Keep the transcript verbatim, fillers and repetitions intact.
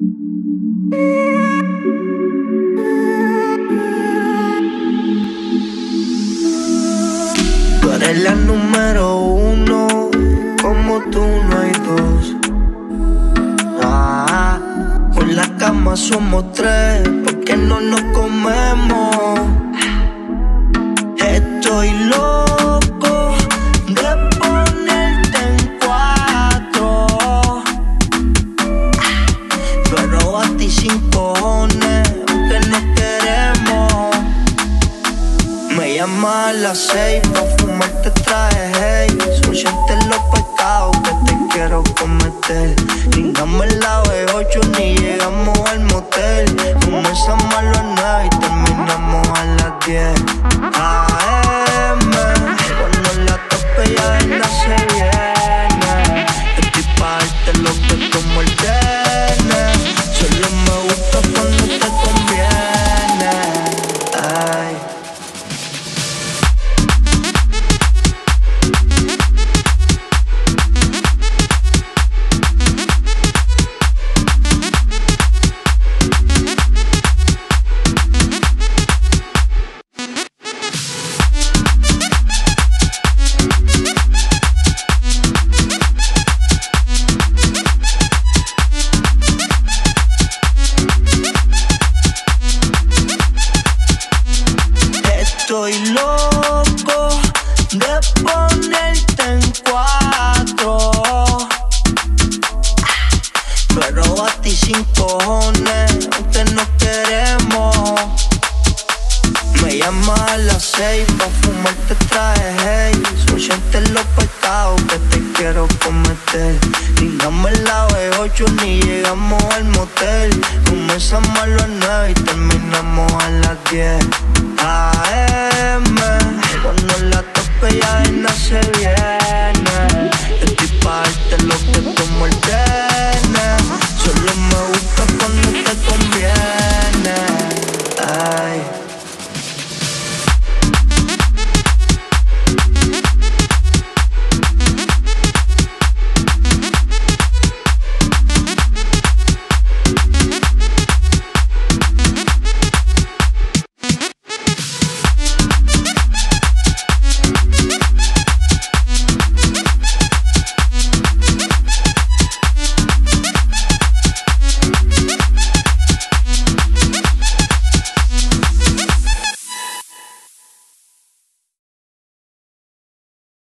Tú eres la número uno, como tú no hay dos. Ah, en la cama somos tres, porque no nos comemos. Estoy loco de ponerte en cuatro, pero a ti sin cojones, aunque no queremos. Me llama a las seis pa' fumarte traje hey. Son siete los pecados que te quiero cometer. Llegamos en la B ocho ni llegamos al motel. Comenzamos a las nueve y terminamos a las diez A M Cuando la tope ya anda se viene. Estoy pa' darte lo que como el tene. Solo me gusta cuando te conviene. Ay. Estoy loco de ponerte en cuatro, pero a ti sin cojones, aunque no queremos. Me llama a las seis pa' fumarte traje hey. Son siete los pecados que te quiero cometer. Llegamos en la B ocho ni llegamos al motel. Comenzamos a las nueve y terminamos a las diez